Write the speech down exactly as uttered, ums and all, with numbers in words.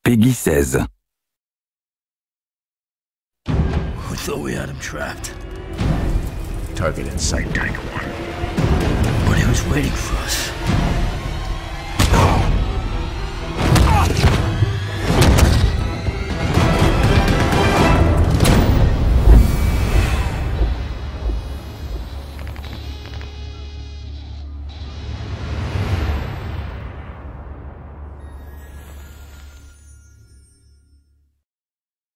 Peggy seize. We thought we had him trapped. Target in sight, Tiger One. But he was waiting for us.